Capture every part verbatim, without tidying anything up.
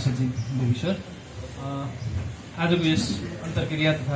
महासचिव देवीश्वर, आजको यस अन्तर्क्रिया तथा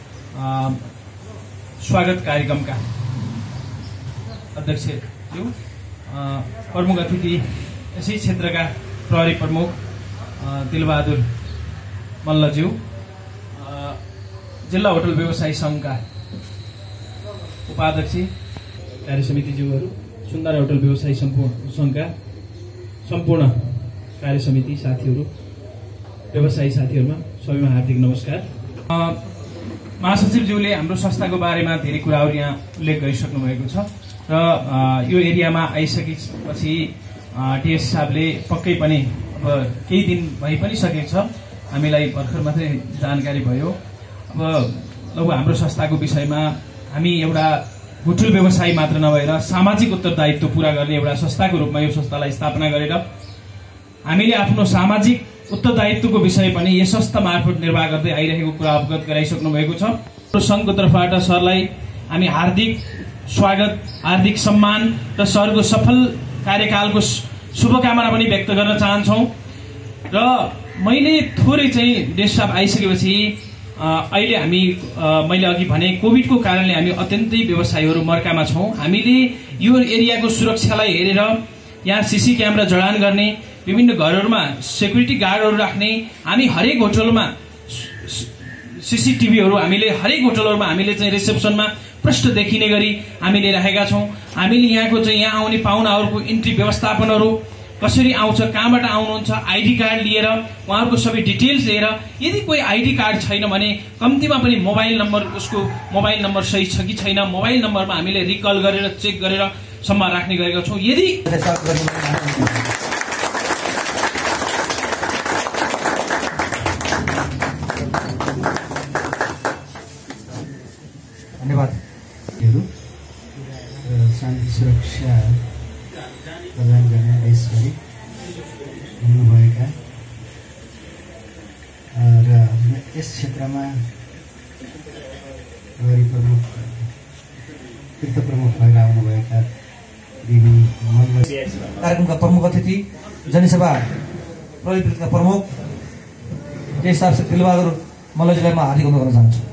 स्वागत कार्यक्रमका अध्यक्षज्यू, प्रमुख अतिथि यसै क्षेत्रका प्रहरी प्रमुख दिलबहादुर मल्लज्यू, जिल्ला होटल व्यवसायी संघका उपाध्यक्ष कार्य समितिज्यूहरू, सुन्दर होटल व्यवसायी संघका सम्पूर्ण कार्य समिति साथीहरू, व्यवसायी साथीहरूमा सबैमा हार्दिक नमस्कार। महासचिवज्यूले हाम्रो संस्थाको बारेमा धेरै कुराहरू यहाँ उल्लेख गरिसक्नु भएको छ र यो एरियामा आइसकेपछि डिएस साहबले पक्कै पनि अब केही दिन भइ पनि सकेको छ, हामीलाई भर्खर मात्रै जानकारी भयो। अब लघु हाम्रो संस्थाको विषयमा हामी एउटा होटल व्यवसायी मात्र नभएर सामाजिक उत्तरदायित्व पूरा गर्ने एउटा संस्थाको रूपमा यो संस्थालाई स्थापना गरेर हामीले आफ्नो सामाजिक उत्तरदायित्वको विषय पनि यस संस्था मार्फत निर्वाह गर्दै आइरहेको कुरा अवगत गराइसक्नु भएको छ। संघको तर्फबाट सरलाई हामी हार्दिक स्वागत, हार्दिक सम्मान र सरको सफल कार्यकालको शुभकामना पनि व्यक्त गर्न चाहन्छौँ। र मैले थोरै चाहिँ देश साहब आइसकेपछि अहिले हामी मैले अघि भने कोभिडको कारणले हामी अत्यन्तै व्यवसायीहरू मर्कामा छौँ। हामीले यो एरियाको सुरक्षालाई हेरेर यहाँ सीसी क्यामेरा जडान गर्ने, विभिन्न घरहरूमा सेक्युरिटी गार्डहरू राख्ने, हामी हरेक होटलमा सीसीटीभीहरू हामीले हरेक होटलहरूमा हामीले चाहिँ रिसेप्सनमा प्रष्ट देखिने गरी हामीले राखेका छौँ। हामीले यहाँको चाहिँ यहाँ आउने पाहुनाहरूको इन्ट्री व्यवस्थापनहरू कसरी आउँछ, कहाँबाट आउनुहुन्छ, आइडी कार्ड लिएर उहाँहरूको सबै डिटेल्स लिएर, यदि कोही आइडी कार्ड छैन भने कम्तीमा पनि मोबाइल नम्बर, उसको मोबाइल नम्बर सही छ कि छैन, मोबाइल नम्बरमा हामीले रिकल गरेर चेक गरेर सम्म राख्ने गरेका छौँ। यदि धन्यवाद। शान्ति सुरक्षा प्रदान गर्ने देशभरि हुनुभएका र यस क्षेत्रमा प्रहरी प्रमुख तीर्थ प्रमुख भएर आउनुभएका दिदी मल्ल, कार्यक्रमका प्रमुख अतिथि, जनसभा प्रहरीका प्रमुख देश साहब श्री दिलबहादुर मल्लजीलाई म हार्दिक अनुरोध गर्न चाहन्छु।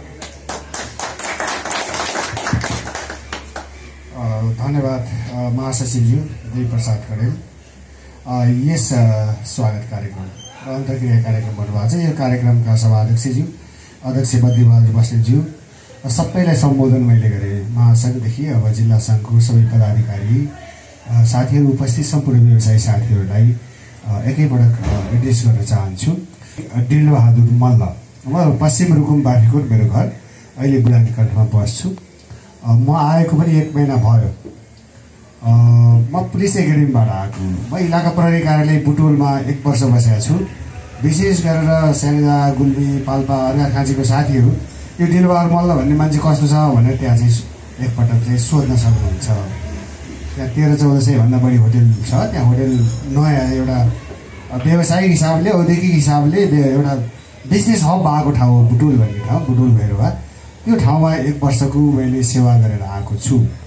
धन्यवाद महासचिवज्यू देवी प्रसाद कडेल। यस स्वागत कार्यक्रम र अन्तर्क्रिया कार्यक्रम भन्नुभएको छ। यो कार्यक्रमका सभाध्यक्षज्यू, अध्यक्ष बद्रीबहादुर बस्नेतज्यू, सबैलाई सम्बोधन मैले गरेँ। महासङ्घदेखि अब जिल्ला सङ्घको सबै पदाधिकारी साथीहरू उपस्थित सम्पूर्ण व्यवसायी साथीहरूलाई एकैपटक एड्रेस गर्न चाहन्छु। दिलबहादुर मल्ल, म पश्चिम रुकुम बाख्राकोट मेरो घर, अहिले बुढानीकण्ठमा बस्छु। म आएको पनि एक महिना भयो। म पुलिस एकाडेमीबाट आएको। म इलाका प्रहरी कार्यालय बुटोलमा एक वर्ष बसेको छु। विशेष गरेर स्याङ्जा, गुल्मी, पाल्पा, अर्घाखाँचीको साथीहरू यो दिलबहादुर मल्ल भन्ने मान्छे कस्तो छ भनेर त्यहाँ चाहिँ एकपटक चाहिँ सोध्न सक्नुहुन्छ। त्यहाँ तेह्र चौध सय भन्दा बढी होटेल छ। त्यहाँ होटेल नयाँ एउटा व्यावसायिक हिसाबले, औद्योगिक हिसाबले एउटा बिजनेस हब भएको ठाउँ हो बुटोल भन्ने ठाउँ, बुटोल भैरवा। त्यो ठाउँमा एक वर्षको मैले सेवा गरेर आएको छु।